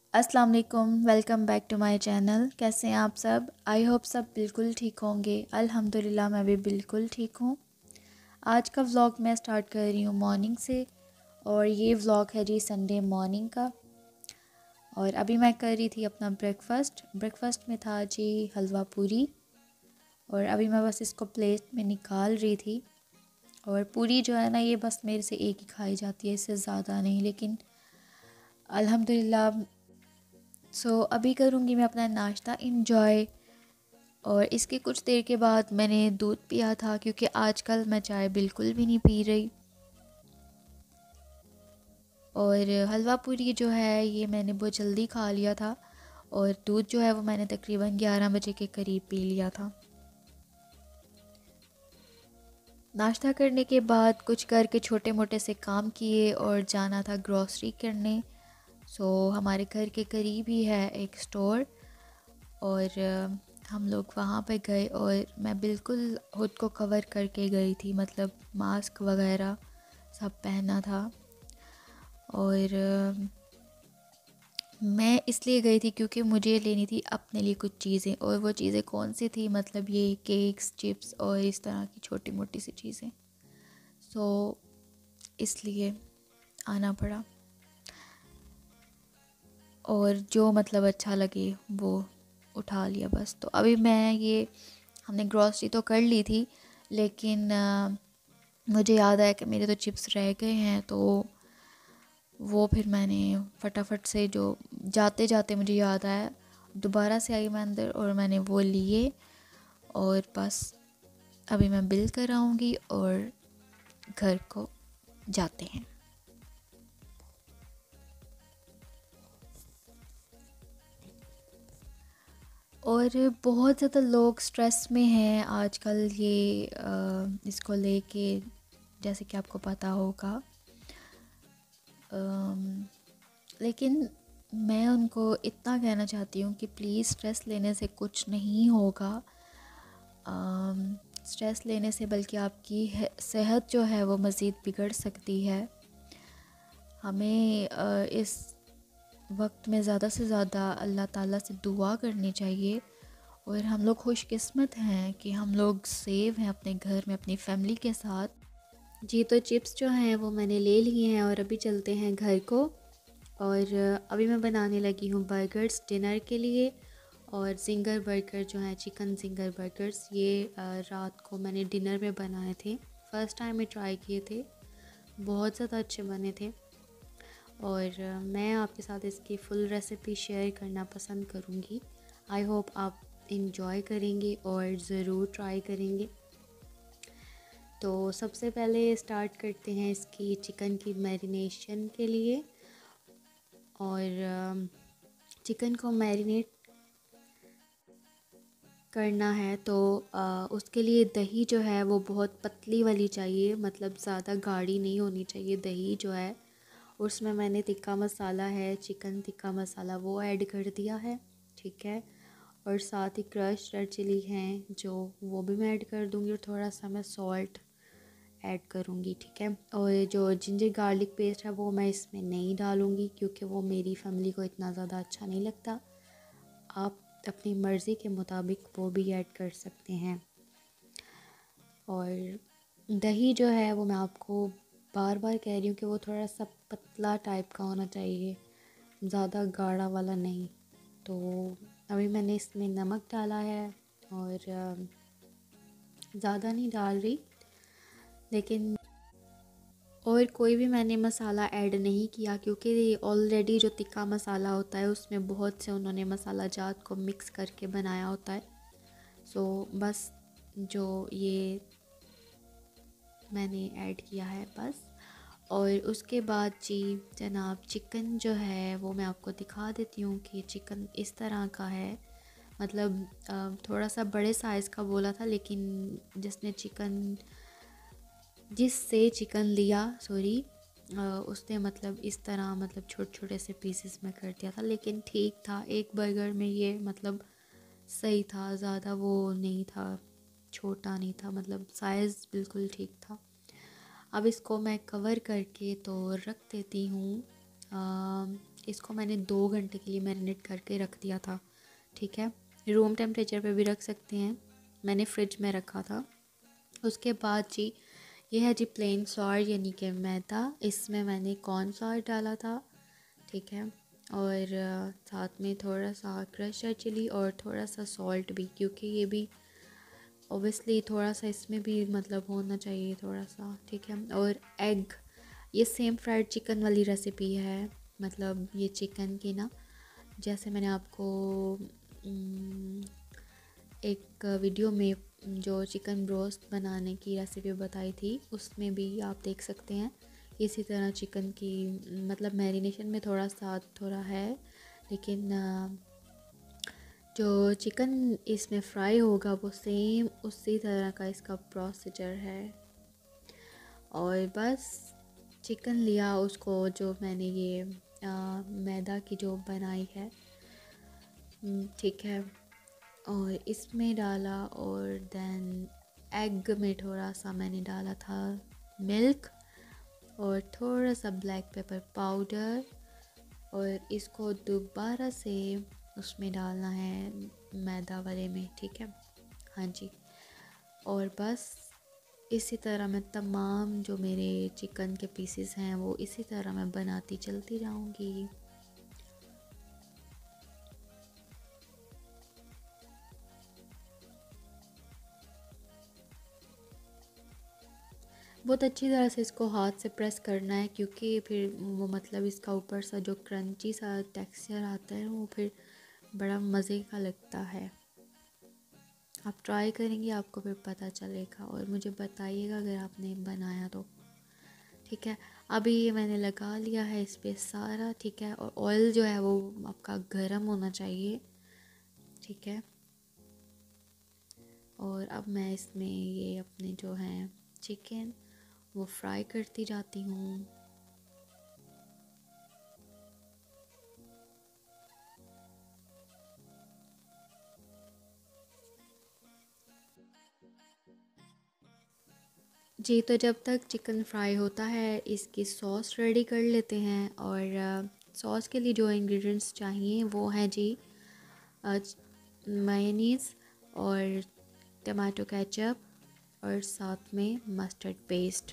अस्सलाम वालेकुम, welcome back to my channel. कैसे हैं आप सब? आई होप सब बिल्कुल ठीक होंगे। अल्हम्दुलिल्लाह मैं भी बिल्कुल ठीक हूँ। आज का व्लॉग मैं स्टार्ट कर रही हूँ मॉर्निंग से, और ये व्लॉग है जी संडे मॉर्निंग का। और अभी मैं कर रही थी अपना ब्रेकफास्ट में था जी हलवा पूरी, और अभी मैं बस इसको प्लेट में निकाल रही थी। और पूरी जो है ना, ये बस मेरे से एक ही खाई जाती है, इससे ज़्यादा नहीं। लेकिन अल्हम्दुलिल्लाह अभी करूँगी मैं अपना नाश्ता इंजॉय। और इसके कुछ देर के बाद मैंने दूध पिया था, क्योंकि आजकल मैं चाय बिल्कुल भी नहीं पी रही। और हलवा पूरी जो है ये मैंने बहुत जल्दी खा लिया था, और दूध जो है वो मैंने तकरीबन 11 बजे के करीब पी लिया था। नाश्ता करने के बाद कुछ घर के छोटे मोटे से काम किए और जाना था ग्रॉसरी करने। हमारे घर के करीब ही है एक स्टोर, और हम लोग वहाँ पे गए, और मैं बिल्कुल खुद को कवर करके गई थी, मतलब मास्क वगैरह सब पहना था। और मैं इसलिए गई थी क्योंकि मुझे लेनी थी अपने लिए कुछ चीज़ें। और वो चीज़ें कौन सी थी, मतलब ये केक्स, चिप्स और इस तरह की छोटी मोटी सी चीज़ें। इसलिए आना पड़ा, और जो मतलब अच्छा लगे वो उठा लिया बस। तो अभी मैं ये हमने ग्रॉसरी तो कर ली थी, लेकिन मुझे याद आया कि मेरे तो चिप्स रह गए हैं। तो वो फिर मैंने फटाफट से, जो जाते जाते मुझे याद आया, दोबारा से आई मैं अंदर और मैंने वो लिए। और बस अभी मैं बिल कराऊंगी और घर को जाते हैं। और बहुत ज़्यादा लोग स्ट्रेस में हैं आजकल, ये इसको लेके, जैसे कि आपको पता होगा। लेकिन मैं उनको इतना कहना चाहती हूँ कि प्लीज़ स्ट्रेस लेने से कुछ नहीं होगा। स्ट्रेस लेने से बल्कि आपकी सेहत जो है वो मज़ीद बिगड़ सकती है। हमें इस वक्त में ज़्यादा से ज़्यादा अल्लाह ताला से दुआ करनी चाहिए। और हम लोग खुशकिस्मत हैं कि हम लोग सेव हैं अपने घर में अपनी फैमिली के साथ। जी, तो चिप्स जो हैं वो मैंने ले लिए हैं, और अभी चलते हैं घर को। और अभी मैं बनाने लगी हूँ बर्गर्स डिनर के लिए। और जिंगर बर्गर जो है, चिकन जिंगर बर्गर्स, ये रात को मैंने डिनर में बनाए थे। फ़र्स्ट टाइम में ट्राई किए थे, बहुत ज़्यादा अच्छे बने थे। और मैं आपके साथ इसकी फुल रेसिपी शेयर करना पसंद करूँगी। आई होप आप इंजॉय करेंगे और ज़रूर ट्राई करेंगे। तो सबसे पहले स्टार्ट करते हैं इसकी चिकन की मैरिनेशन के लिए। और चिकन को मैरिनेट करना है तो उसके लिए दही जो है वो बहुत पतली वाली चाहिए, मतलब ज़्यादा गाढ़ी नहीं होनी चाहिए दही जो है। उसमें मैंने टिक्का मसाला है, चिकन टिक्का मसाला, वो ऐड कर दिया है, ठीक है। और साथ ही क्रश रेड चिली हैं जो, वो भी मैं ऐड कर दूँगी। और थोड़ा सा मैं सॉल्ट ऐड करूँगी, ठीक है। और जो जिंजर गार्लिक पेस्ट है वो मैं इसमें नहीं डालूँगी, क्योंकि वो मेरी फैमिली को इतना ज़्यादा अच्छा नहीं लगता। आप अपनी मर्ज़ी के मुताबिक वो भी ऐड कर सकते हैं। और दही जो है वो मैं आपको बार बार कह रही हूँ कि वो थोड़ा सा पतला टाइप का होना चाहिए, ज़्यादा गाढ़ा वाला नहीं। तो अभी मैंने इसमें नमक डाला है, और ज़्यादा नहीं डाल रही, लेकिन और कोई भी मैंने मसाला ऐड नहीं किया, क्योंकि ऑलरेडी जो तिक्का मसाला होता है उसमें बहुत से उन्होंने मसाला जात को मिक्स करके बनाया होता है। बस जो ये मैंने ऐड किया है बस। और उसके बाद जी जनाब, चिकन जो है वो मैं आपको दिखा देती हूँ कि चिकन इस तरह का है। मतलब थोड़ा सा बड़े साइज़ का बोला था, लेकिन जिससे चिकन लिया, सॉरी, उसने मतलब इस तरह, मतलब छोटे छोटे से पीसेस में कर दिया था। लेकिन ठीक था, एक बर्गर में ये मतलब सही था, ज़्यादा वो नहीं था, छोटा नहीं था, मतलब साइज़ बिल्कुल ठीक था। अब इसको मैं कवर करके तो रख देती हूँ इसको मैंने 2 घंटे के लिए मैरिनेट करके रख दिया था, ठीक है। रूम टेम्परेचर पे भी रख सकते हैं, मैंने फ्रिज में रखा था। उसके बाद जी ये है जी प्लेन फ्लावर यानी कि मैदा, इसमें मैंने कॉर्न फ्लावर डाला था, ठीक है। और साथ में थोड़ा सा क्रशर चिली और थोड़ा सा सॉल्ट भी, क्योंकि ये भी ओबियसली थोड़ा सा इसमें भी मतलब होना चाहिए थोड़ा सा, ठीक है। और एग, ये सेम फ्राइड चिकन वाली रेसिपी है, मतलब ये चिकन की ना, जैसे मैंने आपको एक वीडियो में जो चिकन ब्रोस्ट बनाने की रेसिपी बताई थी उसमें भी आप देख सकते हैं। इसी तरह चिकन की मतलब मैरिनेशन में थोड़ा है, लेकिन जो चिकन इसमें फ्राई होगा वो सेम उसी तरह का इसका प्रोसीजर है। और बस चिकन लिया, उसको जो मैंने ये मैदा की जो बनाई है, ठीक है, और इसमें डाला। और देन एग में थोड़ा सा मैंने डाला था मिल्क और थोड़ा सा ब्लैक पेपर पाउडर, और इसको दोबारा से उसमें डालना है मैदा वाले में, ठीक है। हाँ जी, और बस इसी तरह मैं तमाम जो मेरे चिकन के पीसेस हैं वो इसी तरह मैं बनाती चलती जाऊंगी। बहुत अच्छी तरह से इसको हाथ से प्रेस करना है, क्योंकि फिर वो मतलब इसका ऊपर सा जो क्रंची सा टेक्सचर आता है वो फिर बड़ा मज़े का लगता है। आप ट्राई करेंगे आपको फिर पता चलेगा, और मुझे बताइएगा अगर आपने बनाया तो, ठीक है। अभी ये मैंने लगा लिया है इस पर सारा, ठीक है। और ऑयल जो है वो आपका गर्म होना चाहिए, ठीक है। और अब मैं इसमें ये अपने जो हैं चिकन वो फ्राई करती जाती हूँ। जी, तो जब तक चिकन फ्राई होता है इसकी सॉस रेडी कर लेते हैं। और सॉस के लिए जो इंग्रेडिएंट्स चाहिए वो है जी मेयोनीज़ और टमाटो केचप और साथ में मस्टर्ड पेस्ट।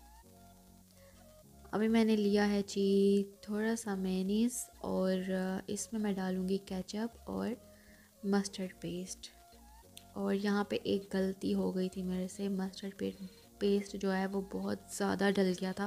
अभी मैंने लिया है जी थोड़ा सा मेयोनीज़ और इसमें मैं डालूँगी केचप और मस्टर्ड पेस्ट। और यहाँ पे एक गलती हो गई थी मेरे से, मस्टर्ड पेस्ट जो है वो बहुत ज़्यादा डल गया था,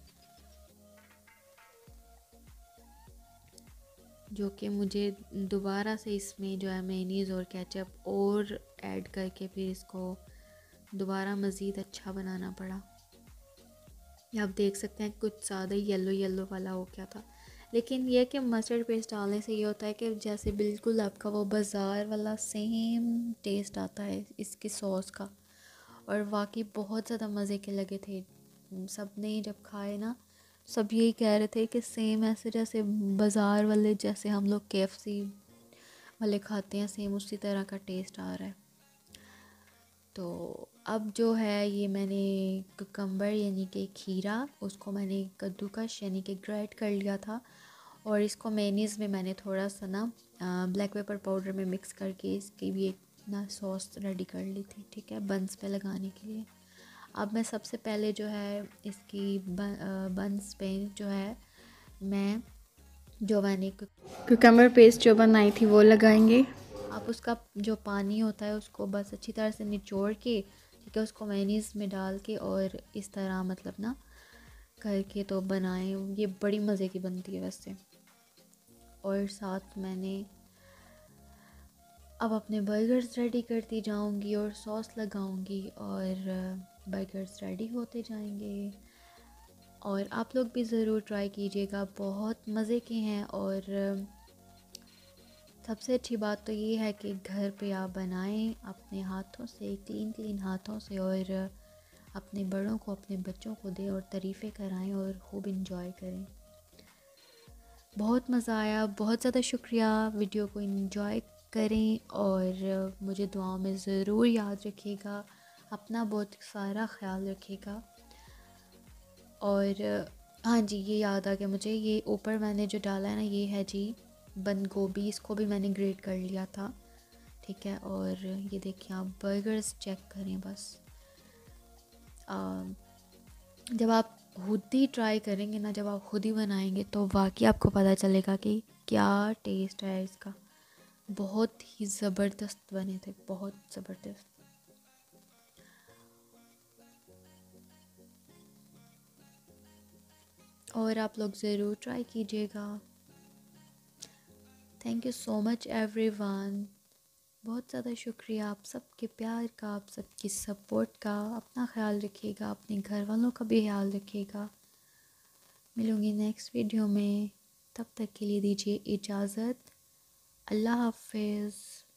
जो कि मुझे दोबारा से इसमें जो है मेयोनीज़ और केचप और ऐड करके फिर इसको दोबारा मज़ीद अच्छा बनाना पड़ा। ये आप देख सकते हैं कुछ ज़्यादा येलो येलो वाला हो गया था। लेकिन यह कि मस्टर्ड पेस्ट डालने से ये होता है कि जैसे बिल्कुल आपका वो बाज़ार वाला सेम टेस्ट आता है इसकी सॉस का, और वाकई बहुत ज़्यादा मज़े के लगे थे। सब ने जब खाए ना, सब यही कह रहे थे कि सेम ऐसे जैसे बाज़ार वाले, जैसे हम लोग KFC वाले खाते हैं, सेम उसी तरह का टेस्ट आ रहा है। तो अब जो है ये मैंने कुकम्बर यानी कि खीरा, उसको मैंने कद्दूकश यानी कि ग्रेट कर लिया था, और इसको मेयोनीज़ में मैंने थोड़ा सा ना ब्लैक पेपर पाउडर में मिक्स करके इसकी भी एक ना सॉस रेडी कर ली थी, ठीक है, बंस पे लगाने के लिए। अब मैं सबसे पहले जो है इसकी बंस पे जो है मैं जो मैंने कुकम्बर पेस्ट जो बनाई थी वो लगाएंगे। आप उसका जो पानी होता है उसको बस अच्छी तरह से निचोड़ के, ठीक है, उसको मेयोनीज़ में डाल के और इस तरह मतलब ना करके तो बनाएं, ये बड़ी मज़े की बनती है वैसे। और साथ मैंने अब अपने बर्गर्स रेडी करती जाऊंगी और सॉस लगाऊंगी, और बर्गर्स रेडी होते जाएंगे। और आप लोग भी ज़रूर ट्राई कीजिएगा, बहुत मज़े के हैं। और सबसे अच्छी बात तो ये है कि घर पे आप बनाएं अपने हाथों से, क्लीन हाथों से, और अपने बड़ों को अपने बच्चों को दें और तारीफ़ें कराएं और खूब इंजॉय करें। बहुत मज़ा आया, बहुत ज़्यादा शुक्रिया। वीडियो को इंजॉय करें और मुझे दुआओं में ज़रूर याद रखिएगा। अपना बहुत सारा ख्याल रखिएगा। और हाँ जी, ये याद आ गया मुझे, ये ऊपर मैंने जो डाला है ना, ये है जी बंद गोभी, इसको भी मैंने ग्रेट कर लिया था। ठीक है, और ये देखिए आप बर्गर्स चेक करें बस। जब आप खुद ही ट्राई करेंगे ना, जब आप खुद ही बनाएंगे तो वाकई आपको पता चलेगा कि क्या टेस्ट है इसका। बहुत ही ज़बरदस्त बने थे, बहुत ज़बरदस्त। और आप लोग ज़रूर ट्राई कीजिएगा। Thank you so much everyone. बहुत ज़्यादा शुक्रिया आप सबके प्यार का, आप सबकी सपोर्ट का। अपना ख्याल रखिएगा, अपने घर वालों का भी ख्याल रखिएगा। मिलूँगी नेक्स्ट वीडियो में, तब तक के लिए दीजिए इजाज़त। अल्लाह हाफिज़।